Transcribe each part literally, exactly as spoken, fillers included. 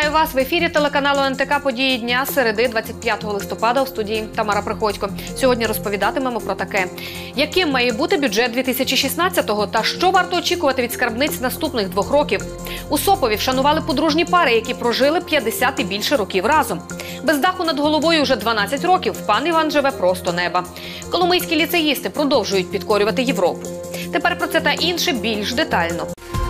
Вітаю вас в ефірі телеканалу ен те ка «Події дня» середи двадцять п'ятого листопада у студії Тамара Приходько. Сьогодні розповідатимемо про таке. Яким має бути бюджет дві тисячі шістнадцятого та що варто очікувати від скарбниць наступних двох років? У Сопові вшанували подружні пари, які прожили п'ятдесят і більше років разом. Без даху над головою вже дванадцять років пан Іван живе просто неба. Коломийські ліцеїсти продовжують підкорювати Європу. Тепер про це та інше більш детально.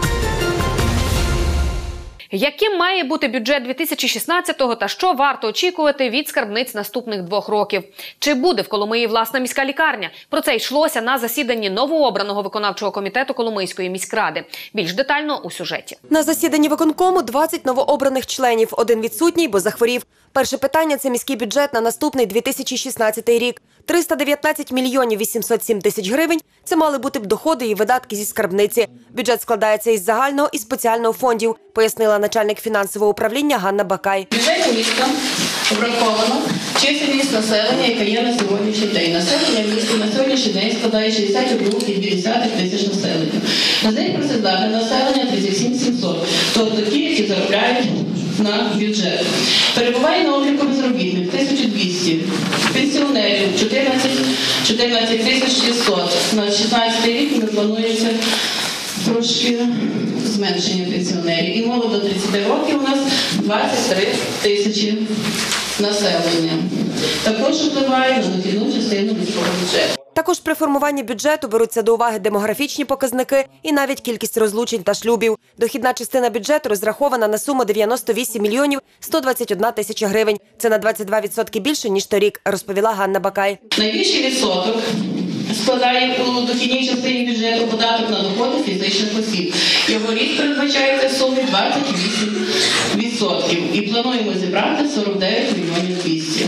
Яким має бути бюджет дві тисячі шістнадцятого та що варто очікувати від скарбниць наступних двох років? Чи буде в Коломиї власна міська лікарня? Про це йшлося на засіданні новообраного виконавчого комітету Коломийської міськради. Більш детально у сюжеті. На засіданні виконкому двадцять новообраних членів. Один відсутній, бо захворів. Перше питання – це міський бюджет на наступний дві тисячі шістнадцятий рік. триста дев'ятнадцять мільйонів вісімсот сім тисяч гривень – це мали бути б доходи і видатки зі скарбниці. Бюджет складається із загального і спеціального фондів, пояснила начальник фінансового управління Ганна Бакай. В бюджеті міста враховано чисельність населення, яка є на сьогоднішній день. Населення міста на сьогоднішній день складає шістдесят один цілих дві десятих тисяч населення. На день працездатне населення тридцять сім тисяч сімсот, тобто ті, які заробляють на бюджет. Перебуває на обліку безробітних тисяча двісті, пенсіонерів чотирнадцять тисяч шістсот. На шістнадцятий рік не планується трошки зменшення пенсіонерів. І молодо до тридцяти років у нас двадцять три тисячі населення. Також впливає на дохідну частину міського бюджету. Також при формуванні бюджету беруться до уваги демографічні показники і навіть кількість розлучень та шлюбів. Дохідна частина бюджету розрахована на суму дев'яносто вісім мільйонів сто двадцять одна тисяча гривень. Це на двадцять два відсотки більше, ніж торік, розповіла Ганна Бакай. Найбільший відсоток складає у дохідній частині бюджету податок на доходи фізичних осіб. Його ріст передбачається в сумі двадцять вісім відсотків. І плануємо зібрати сорок дев'ять мільйонів двісті.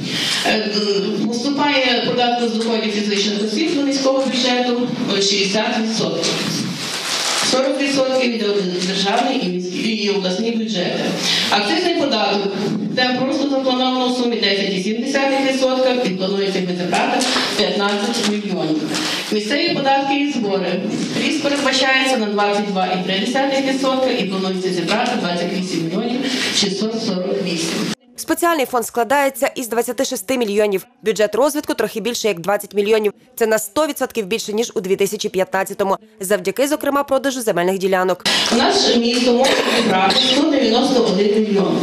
Поступає податок з доходів фізичних осіб до міського бюджету шістдесят відсотків. сорок відсотків йде державний і міський і обласні бюджети. Акцизний податок, там просто заплановано в сумі десять цілих сім десятих відсотка і планується зібрати п'ятнадцять мільйонів. Місцеві податки і збори. Ріст передбачається на двадцять два цілих три десятих відсотка і планується зібрати двадцять вісім мільйонів шістсот сорок вісім. Спеціальний фонд складається із двадцяти шести мільйонів. Бюджет розвитку трохи більше, як двадцять мільйонів. Це на сто відсотків більше, ніж у дві тисячі п'ятнадцятому. Завдяки, зокрема, продажу земельних ділянок. Наше місто може зібрати сто дев'яносто один мільйон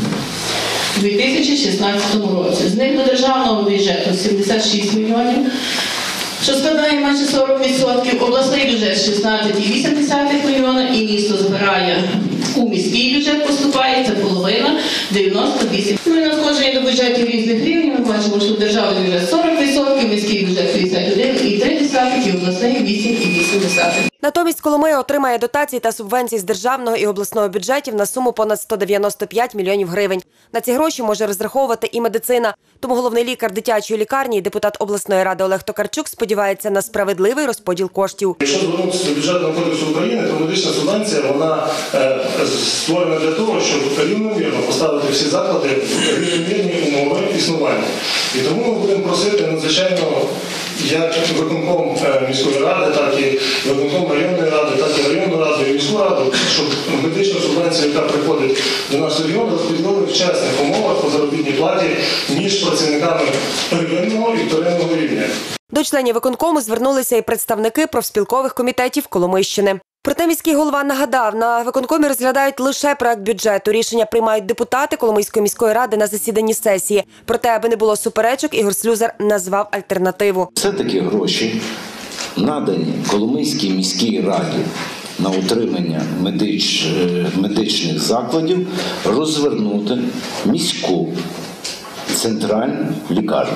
у дві тисячі шістнадцятому році. З них до державного бюджету сімдесят шість мільйонів, що складає майже сорок відсотків. Обласний бюджет шістнадцять цілих вісім десятих мільйона і місто збирає. У міський бюджет поступає, це половина, дев'яносто вісім. Ну і надходження до бюджетів різних рівнів. Ми бачимо, що державний бюджет сорок відсотків, міський бюджет п'ятдесят один цілих три десятих і обласний вісім цілих вісім десятих. Натомість Коломия отримає дотації та субвенції з державного і обласного бюджетів на суму понад сто дев'яносто п'ять мільйонів гривень. На ці гроші може розраховувати і медицина. Тому головний лікар дитячої лікарні і депутат обласної ради Олег Токарчук сподівається на справедливий розподіл коштів. Якщо звернутися до бюджетного кодексу України, то медична субвенція вона е, створена для того, щоб рівномірно поставити всі заклади в рівномірні умови існування. І тому ми будемо просити надзвичайно як виконком міської ради, так і виконком районної ради, так і районну раду і міську раду, щоб медична субвенція, яка приходить до нашого регіону, розподілили в чесних умовах по заробітній платі між працівниками районного і вторинного рівня. До членів виконкому звернулися і представники профспілкових комітетів Коломийщини. Проте міський голова нагадав, на виконкомі розглядають лише проект бюджету. Рішення приймають депутати Коломийської міської ради на засіданні сесії. Проте, аби не було суперечок, Ігор Слюзар назвав альтернативу. Все-таки гроші, надані Коломийській міській раді на утримання медич... медичних закладів, розвернути міську центральну лікарню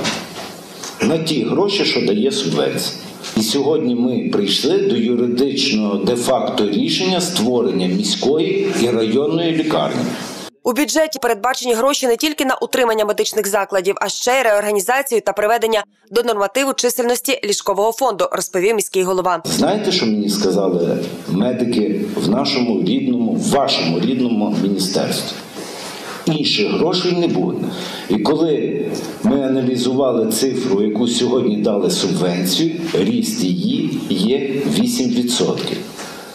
на ті гроші, що дає субвенція. І сьогодні ми прийшли до юридичного де-факто рішення створення міської і районної лікарні. У бюджеті передбачені гроші не тільки на утримання медичних закладів, а ще й реорганізацію та приведення до нормативу чисельності ліжкового фонду, розповів міський голова. Знаєте, що мені сказали медики в нашому рідному, в вашому рідному міністерстві? Інших грошей не буде. І коли ми аналізували цифру, яку сьогодні дали субвенцію, ріст її є вісім відсотків.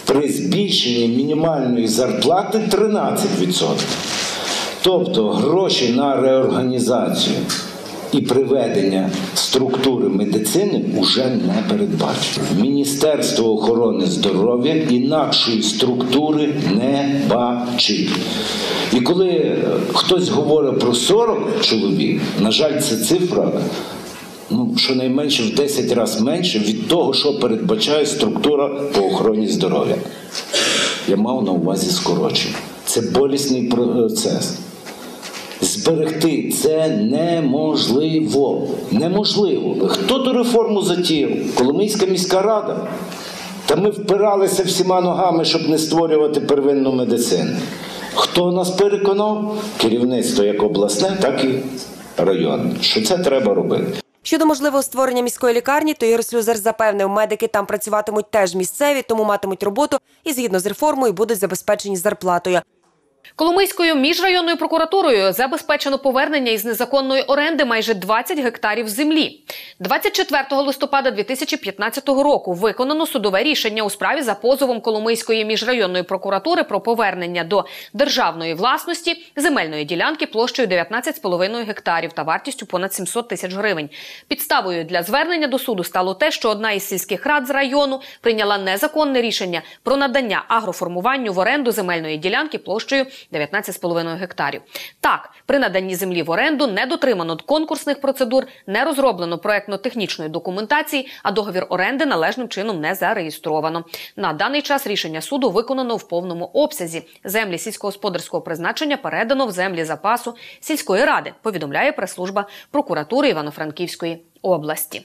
при збільшенні мінімальної зарплати тринадцять відсотків. Тобто гроші на реорганізацію і приведення структури медицини вже не передбачено. Міністерство охорони здоров'я інакшої структури не бачить. І коли хтось говорить про сорок чоловік, на жаль, це цифра, ну, щонайменше в десять разів менше від того, що передбачає структура по охороні здоров'я. Я мав на увазі скорочення. Це болісний процес. Зберегти це неможливо. Неможливо. Хто ту реформу затіяв? Коломийська міська рада. Та ми впиралися всіма ногами, щоб не створювати первинну медицину. Хто нас переконав? Керівництво як обласне, так і районне. Що це треба робити. Щодо можливого створення міської лікарні, то Ігор Слюзар запевнив, медики там працюватимуть теж місцеві, тому матимуть роботу і згідно з реформою будуть забезпечені зарплатою. Коломийською міжрайонною прокуратурою забезпечено повернення із незаконної оренди майже двадцять гектарів землі. двадцять четвертого листопада дві тисячі п'ятнадцятого року виконано судове рішення у справі за позовом Коломийської міжрайонної прокуратури про повернення до державної власності земельної ділянки площею дев'ятнадцять цілих п'ять десятих гектарів та вартістю понад сімсот тисяч гривень. Підставою для звернення до суду стало те, що одна із сільських рад з району прийняла незаконне рішення про надання агроформуванню в оренду земельної ділянки площею дев'ятнадцять цілих п'ять гектарів. Так, при наданні землі в оренду не дотримано конкурсних процедур, не розроблено проектно-технічної документації, а договір оренди належним чином не зареєстровано. На даний час рішення суду виконано в повному обсязі. Землі сільськогосподарського призначення передано в землі запасу сільської ради, повідомляє прес-служба прокуратури Івано-Франківської області.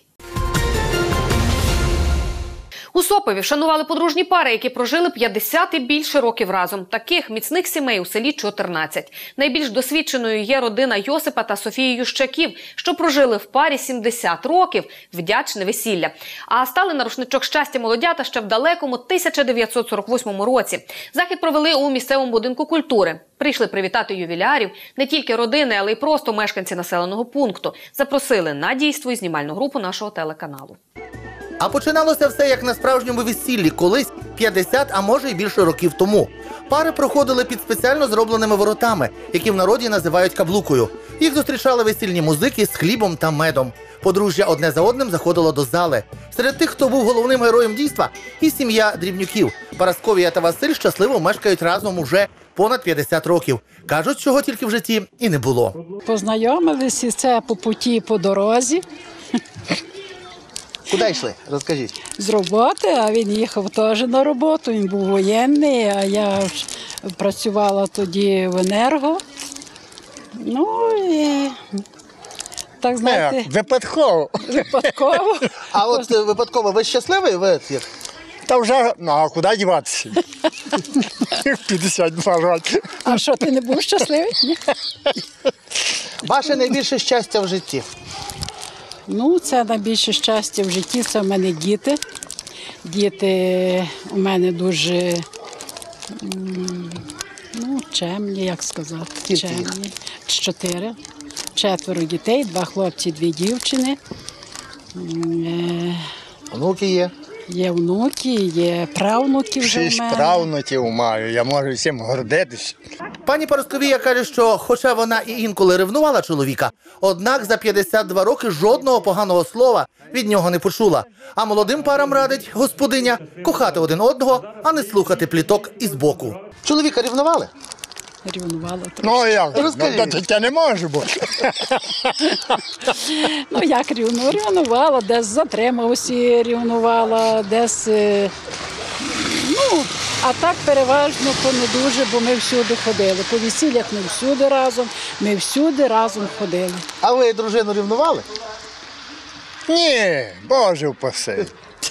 У Сопові вшанували подружні пари, які прожили п'ятдесят і більше років разом. Таких міцних сімей у селі чотирнадцять. Найбільш досвідченою є родина Йосипа та Софії Ющаків, що прожили в парі сімдесят років, вдячне весілля. А стали на рушничок щастя молодята ще в далекому тисяча дев'ятсот сорок восьмому році. Захід провели у місцевому будинку культури. Прийшли привітати ювілярів не тільки родини, але й просто мешканці населеного пункту. Запросили на дійство і знімальну групу нашого телеканалу. А починалося все як на справжньому весіллі, колись п'ятдесят, а може й більше років тому. Пари проходили під спеціально зробленими воротами, які в народі називають каблукою. Їх зустрічали весільні музики з хлібом та медом. Подружжя одне за одним заходило до зали. Серед тих, хто був головним героєм дійства, і сім'я Дрібнюків. Парасковія та Василь щасливо мешкають разом уже понад п'ятдесят років. Кажуть, чого тільки в житті і не було. Познайомилися, це по путі, по дорозі. Куди йшли? Розкажіть. З роботи, а він їхав теж на роботу, він був воєнний, а я ж працювала тоді в енерго. Ну і так, знаєте, Випадково. випадково. А от е, випадково, ви щасливий? Ви як? Та вже, ну а куди діватися? п'ятдесят два роки. А що, ти не був щасливий? Ні? Ваше найбільше щастя в житті? Ну, це найбільше щастя в житті, це в мене діти. Діти у мене дуже, м, ну, чемні, як сказати, чемні. Чотири. Четверо дітей, два хлопці, дві дівчини. М, е, Онуки є. Є внуки, є правнуки вже в Шість мене. правнуків маю, я можу всім гордитися. Пані Парасковія каже, що хоча вона і інколи ревнувала чоловіка, однак за п'ятдесят два роки жодного поганого слова від нього не почула. А молодим парам радить господиня кохати один одного, а не слухати пліток із боку. Чоловіка ревнували? Рівнувала трохи. Ну як? Розкажіть. Ну, та таке не може бути. Ну, як рівну? Рівнувала, десь затримався, рівнувала, десь, е, ну, а так переважно то не дуже, бо ми всюди ходили. По весіллях ми всюди разом, ми всюди разом ходили. А ви дружину ревнували? Ні, Боже впаси.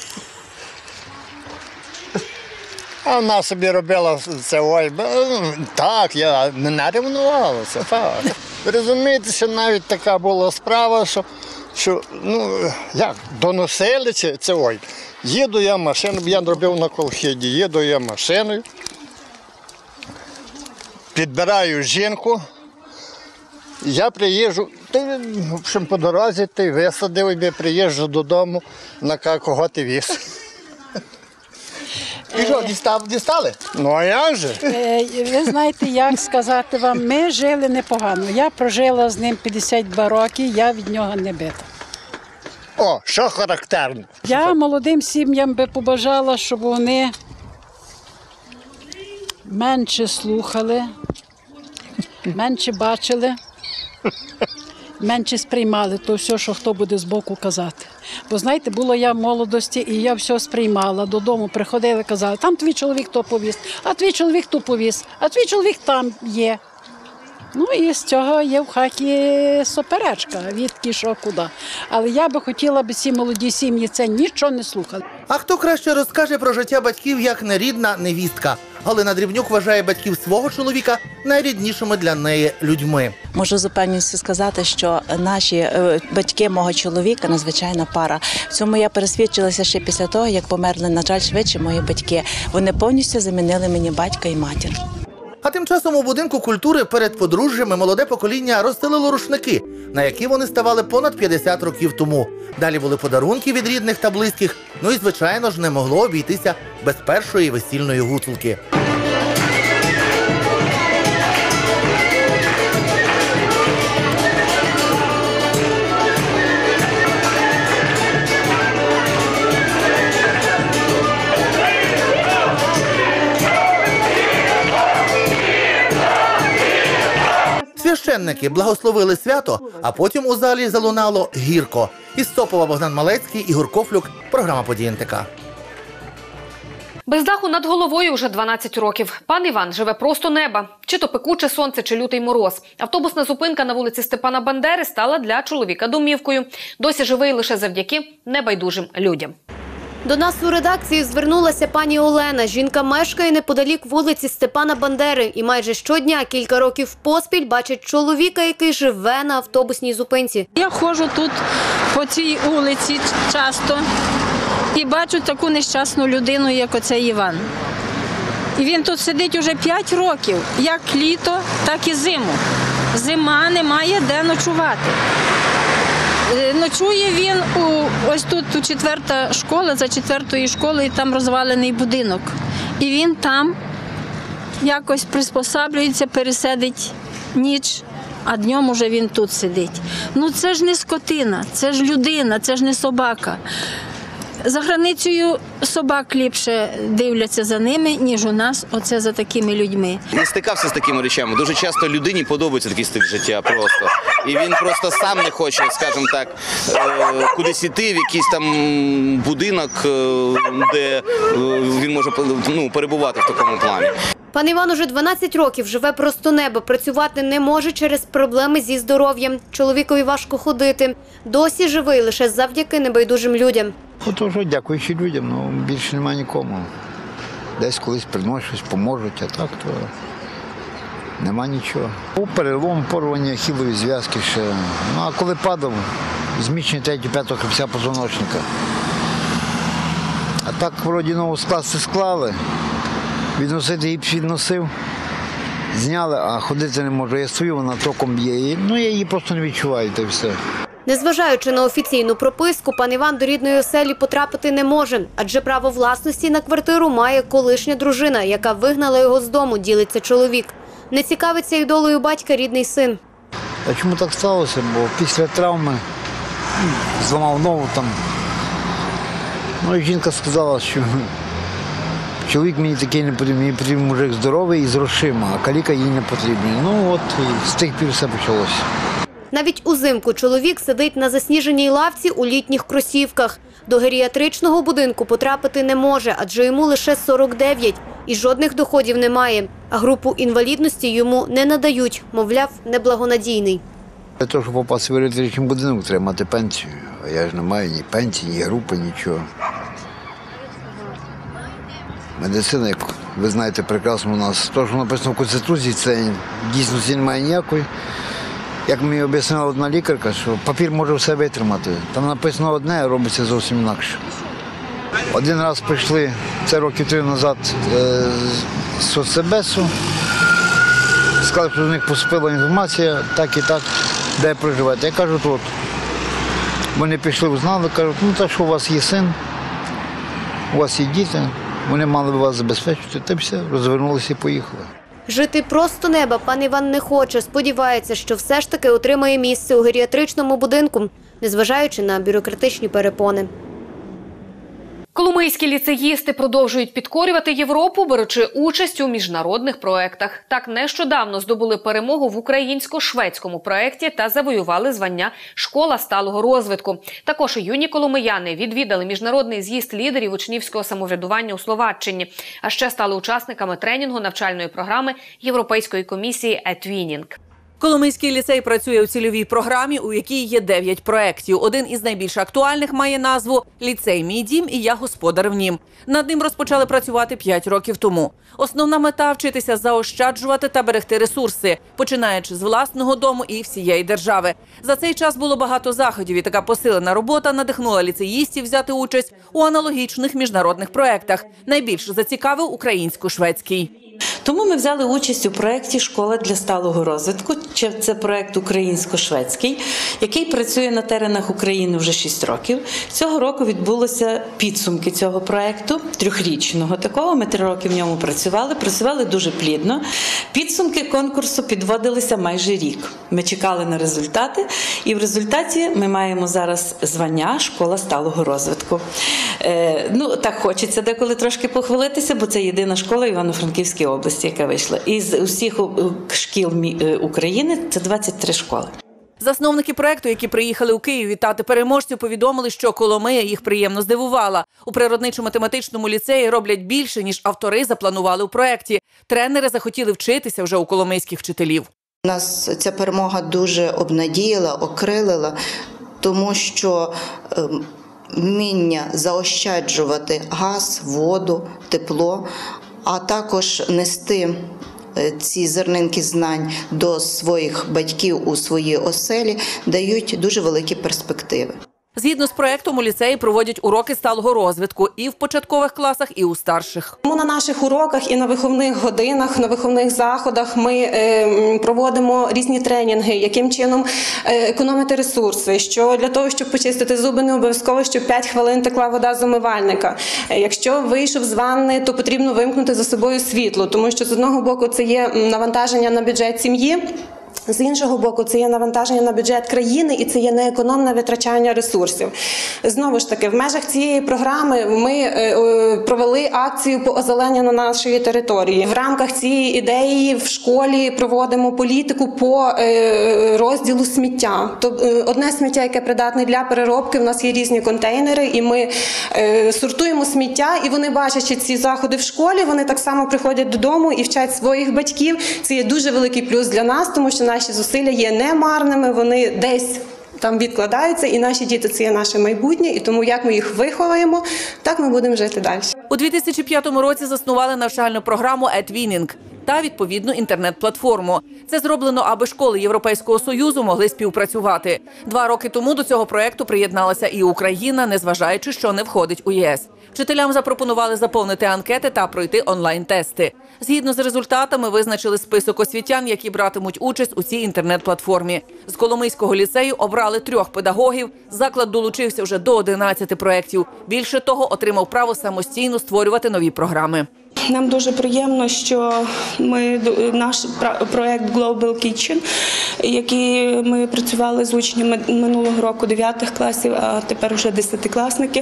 А вона собі робила це, ой, ну, так, я не ревнувала, це факт. Ви розумієте, що навіть така була справа, що, що ну, як, доносили це, це, ой, їду я машину, я робив на колхіді, їду я машиною, підбираю жінку, я приїжджу, ти, в общем, по дорозі ти висадив, і я приїжджу додому, на кого ти віз. І що, дістав, дістали? Ну а як же? Е, Ви знаєте, як сказати вам, ми жили непогано. Я прожила з ним п'ятдесят два роки, я від нього не бита. О, що характерно. Я молодим сім'ям би побажала, щоб вони менше слухали, менше бачили, менше сприймали то все, що хто буде збоку казати. Бо знаєте, було я в молодості, і я все сприймала. Додому приходили, казали, там твій чоловік то повіз, а твій чоловік то повіз, а твій чоловік там є. Ну і з цього є в хаті суперечка, відки що куди. Але я би хотіла, аби ці молоді сім'ї це нічого не слухали. А хто краще розкаже про життя батьків, як нерідна невістка? Галина Дрібнюк вважає батьків свого чоловіка найріднішими для неї людьми. Можу з упевненістю сказати, що наші е, батьки мого чоловіка надзвичайна пара. В цьому я пересвідчилася ще після того, як померли, на жаль, швидше мої батьки. Вони повністю замінили мені батька і матір. А тим часом у будинку культури перед подружжями молоде покоління розстелило рушники, на які вони ставали понад п'ятдесят років тому. Далі були подарунки від рідних та близьких, ну і, звичайно ж, не могло обійтися без першої весільної гуцулки. Священники благословили свято, а потім у залі залунало гірко. Із Сопова Богдан Малецький, Ігор Кофлюк, програма «Події ен те ка». Без даху над головою вже дванадцять років. Пан Іван живе просто неба. Чи то пекуче сонце, чи лютий мороз. Автобусна зупинка на вулиці Степана Бандери стала для чоловіка домівкою. Досі живий лише завдяки небайдужим людям. До нас у редакцію звернулася пані Олена. Жінка мешкає неподалік вулиці Степана Бандери і майже щодня кілька років поспіль бачить чоловіка, який живе на автобусній зупинці. Я ходжу тут по цій вулиці часто і бачу таку нещасну людину, як оцей Іван. І він тут сидить уже п'ять років, як літо, так і зиму. Зима, немає де ночувати. Ночує він у, ось тут у четверта школа, за четвертою школою, там розвалений будинок. І він там якось приспосаблюється, пересидить ніч, а днем уже він тут сидить. Ну це ж не скотина, це ж людина, це ж не собака. За границею собак ліпше дивляться за ними, ніж у нас оце за такими людьми. Не стикався з такими речами. Дуже часто людині подобається такий стиль життя просто. І він просто сам не хоче, скажімо так, кудись іти в якийсь там будинок, де він може ну, перебувати в такому плані. Пан Іван уже дванадцять років живе просто неба, працювати не може через проблеми зі здоров'ям. Чоловікові важко ходити. Досі живий лише завдяки небайдужим людям. Ото що, дякуючи людям, ну більше немає нікому. Десь колись приносять, щось поможуть, а так то нема нічого. Був перелом, порвання ахілової зв'язки ще. Ну а коли падав, зміщення третього-п'ятого хребця позвоночника. А так вроді нову скласти склали, відносити гіпс відносив, зняли, а ходити не можу. Я стою, вона током б'є, ну я її просто не відчуваю, та й все. Незважаючи на офіційну прописку, пан Іван до рідної оселі потрапити не може, адже право власності на квартиру має колишня дружина, яка вигнала його з дому, ділиться чоловік. Не цікавиться й долею батька рідний син. А чому так сталося? Бо після травми зламав ногу там. Ну і жінка сказала, що чоловік мені такий не потрібен, мені потрібен мужик здоровий і з грошима, а каліка їй не потрібен. Ну от і з тих пір все почалося. Навіть узимку чоловік сидить на засніженій лавці у літніх кросівках. До геріатричного будинку потрапити не може, адже йому лише сорок дев'ять і жодних доходів немає. А групу інвалідності йому не надають, мовляв, неблагонадійний. Для того, щоб попасти в геріатричний будинок, треба мати пенсію. А я ж не маю ні пенсії, ні групи, нічого. Медицина, як ви знаєте прекрасно, у нас те, що написано в Конституції, це дійсності немає ніякої. Як мені об'яснила одна лікарка, що папір може все витримати. Там написано одне, а робиться зовсім інакше. Один раз прийшли, це років три назад, з соцсебесу. Сказали, що до них поступила інформація, так і так, де проживаєте. Я кажу, тут. Вони пішли, узнали, кажуть, ну так що у вас є син, у вас є діти, Вони мали б вас забезпечити, та все, розвернулися і поїхали. Жити просто неба пан Іван не хоче. Сподівається, що все ж таки отримає місце у геріатричному будинку, незважаючи на бюрократичні перепони. Коломийські ліцеїсти продовжують підкорювати Європу, беручи участь у міжнародних проєктах. Так нещодавно здобули перемогу в українсько-шведському проєкті та завоювали звання «Школа сталого розвитку». Також і юні коломияни відвідали міжнародний з'їзд лідерів учнівського самоврядування у Словаччині, а ще стали учасниками тренінгу навчальної програми Європейської комісії «Етвінінг». Коломийський ліцей працює у цільовій програмі, у якій є дев'ять проєктів. Один із найбільш актуальних має назву «Ліцей – мій дім і я господар в нім». Над ним розпочали працювати п'ять років тому. Основна мета – вчитися заощаджувати та берегти ресурси, починаючи з власного дому і всієї держави. За цей час було багато заходів, і така посилена робота надихнула ліцеїстів взяти участь у аналогічних міжнародних проєктах. Найбільше зацікавив українсько-шведський. Тому ми взяли участь у проєкті «Школа для сталого розвитку». Це проєкт українсько-шведський, який працює на теренах України вже шість років. Цього року відбулося підсумки цього проєкту, трьохрічного такого. Ми три роки в ньому працювали, працювали дуже плідно. Підсумки конкурсу підводилися майже рік. Ми чекали на результати, і в результаті ми маємо зараз звання «Школа сталого розвитку». Е, ну, так хочеться деколи трошки похвалитися, бо це єдина школа Івано-Франківської області, яка вийшла. Із усіх шкіл України це двадцять три школи. Засновники проєкту, які приїхали у Київ вітати переможців, повідомили, що Коломия їх приємно здивувала. У природничо-математичному ліцеї роблять більше, ніж автори запланували у проєкті. Тренери захотіли вчитися вже у коломийських вчителів. Нас ця перемога дуже обнадіяла, окрилила, тому що вміння заощаджувати газ, воду, тепло, а також нести ці зернинки знань до своїх батьків у свої оселі, дають дуже великі перспективи. Згідно з проєктом, у ліцеї проводять уроки сталого розвитку і в початкових класах, і у старших. Тому на наших уроках і на виховних годинах, на виховних заходах ми е, проводимо різні тренінги, яким чином е, економити ресурси, що для того, щоб почистити зуби, не обов'язково, щоб п'ять хвилин текла вода з умивальника. Е, якщо вийшов з ванни, то потрібно вимкнути за собою світло, тому що з одного боку це є навантаження на бюджет сім'ї, з іншого боку, це є навантаження на бюджет країни і це є неекономне витрачання ресурсів. Знову ж таки, в межах цієї програми ми провели акцію по озелененню нашої території. В рамках цієї ідеї в школі проводимо політику по розділу сміття. Одне сміття, яке придатне для переробки, в нас є різні контейнери, і ми сортуємо сміття, і вони, бачачи ці заходи в школі, вони так само приходять додому і вчать своїх батьків. Це є дуже великий плюс для нас, тому що наші зусилля є немарними, вони десь там відкладаються, і наші діти – це є наше майбутнє, і тому як ми їх виховуємо, так ми будемо жити далі. У дві тисячі п'ятому році заснували навчальну програму «Етвінінг» та відповідну інтернет-платформу. Це зроблено, аби школи Європейського Союзу могли співпрацювати. Два роки тому до цього проєкту приєдналася і Україна, незважаючи, що не входить у ЄС. Вчителям запропонували заповнити анкети та пройти онлайн-тести. Згідно з результатами визначили список освітян, які братимуть участь у цій інтернет-платформі. З Коломийського ліцею обрали трьох педагогів. Заклад долучився вже до одинадцяти проєктів. Більше того, отримав право самостійно створювати нові програми. Нам дуже приємно, що ми, наш проєкт Global Kitchen, який ми працювали з учнями минулого року дев'ятих класів, а тепер вже десятикласники,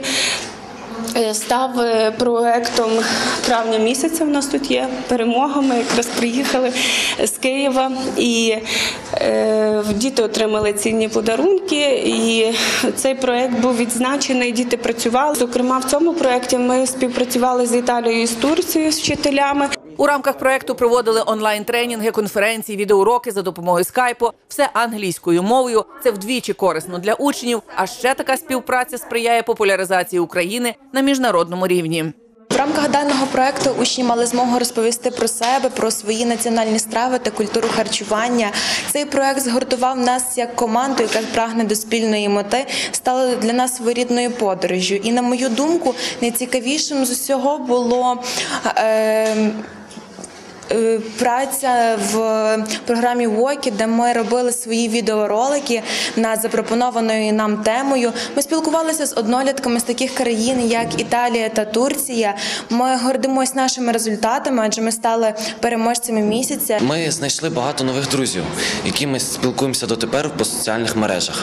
став проєктом травня місяця. У нас тут є перемога. Ми якраз приїхали з Києва, і е, діти отримали цінні подарунки. І цей проєкт був відзначений, діти працювали. Зокрема, в цьому проєкті ми співпрацювали з Італією і з Турцією, з вчителями. У рамках проєкту проводили онлайн-тренінги, конференції, відеоуроки за допомогою скайпу. Все англійською мовою. Це вдвічі корисно для учнів. А ще така співпраця сприяє популяризації України на міжнародному рівні. В рамках даного проєкту учні мали змогу розповісти про себе, про свої національні страви та культуру харчування. Цей проєкт згуртував нас як команду, яка прагне до спільної мети, стала для нас своєрідною подорожжю. І, на мою думку, найцікавішим з усього було Е праця в програмі «Вокі», де ми робили свої відеоролики над запропонованою нам темою. Ми спілкувалися з однолітками з таких країн, як Італія та Турція. Ми гордимось нашими результатами, адже ми стали переможцями місяця. Ми знайшли багато нових друзів, які ми спілкуємося дотепер по соціальних мережах.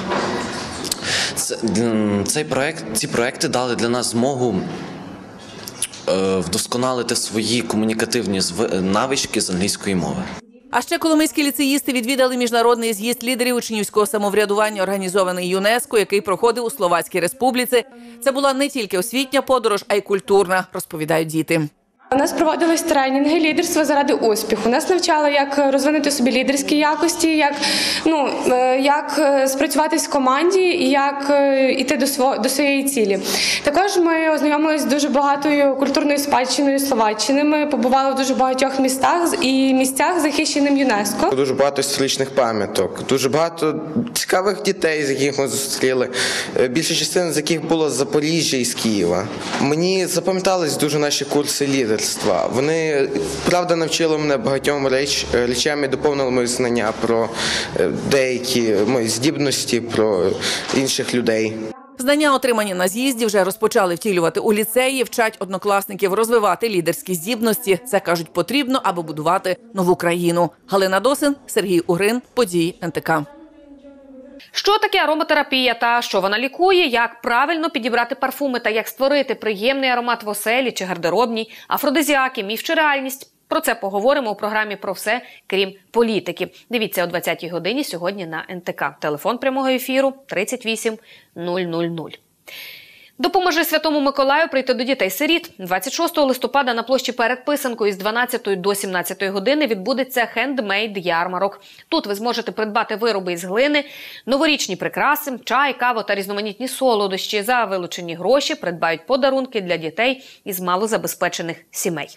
Цей проект, ці проекти дали для нас змогу вдосконалити свої комунікативні навички з англійської мови. А ще коломийські ліцеїсти відвідали міжнародний з'їзд лідерів учнівського самоврядування, організований ЮНЕСКО, який проходив у Словацькій Республіці. Це була не тільки освітня подорож, а й культурна, розповідають діти. У нас проводились тренінги «Лідерство заради успіху». Нас навчали, як розвинути собі лідерські якості, як, ну, як спрацюватись в команді і як йти до, сво, до своєї цілі. Також ми ознайомилися з дуже багатою культурною спадщиною Словаччини. Ми побували в дуже багатьох містах і місцях, захищеним ЮНЕСКО. Дуже багато історичних пам'яток, дуже багато цікавих дітей, з яких ми зустріли. Більша частина з яких було з Запоріжжя і з Києва. Мені запам'ятались дуже наші курси лідерства. Вони, правда, навчили мене багатьом реч, речам і доповнили мої знання про деякі мої здібності, про інших людей. Знання, отримані на з'їзді, вже розпочали втілювати у ліцеї, вчать однокласників розвивати лідерські здібності. Це, кажуть, потрібно, аби будувати нову країну. Галина Досин, Сергій Угрин, Події ен те ка. Що таке ароматерапія та що вона лікує, як правильно підібрати парфуми та як створити приємний аромат в оселі чи гардеробній, афродизіаки, міф чи реальність. Про це поговоримо у програмі «Про все, крім політики». Дивіться о двадцятій годині сьогодні на ен те ка. Телефон прямого ефіру тридцять вісім нуль нуль нуль. Допоможи Святому Миколаю прийти до дітей-сиріт. двадцять шостого листопада на площі перед Писанкою з дванадцятої до сімнадцятої години відбудеться хендмейд-ярмарок. Тут ви зможете придбати вироби із глини, новорічні прикраси, чай, каву та різноманітні солодощі. За вилучені гроші придбають подарунки для дітей із малозабезпечених сімей.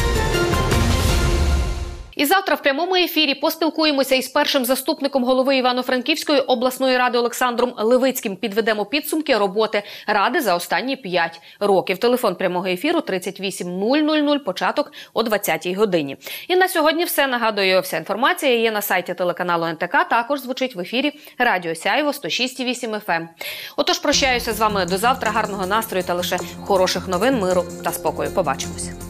І завтра в прямому ефірі поспілкуємося із першим заступником голови Івано-Франківської обласної ради Олександром Левицьким. Підведемо підсумки роботи ради за останні п'ять років. Телефон прямого ефіру тридцять вісім нуль нуль нуль, початок о двадцятій годині. І на сьогодні все. Нагадую, вся інформація є на сайті телеканалу ен те ка, також звучить в ефірі Радіо Сяйво сто шість і вісім еф ем. Отож, прощаюся з вами до завтра. Гарного настрою та лише хороших новин, миру та спокою. Побачимося.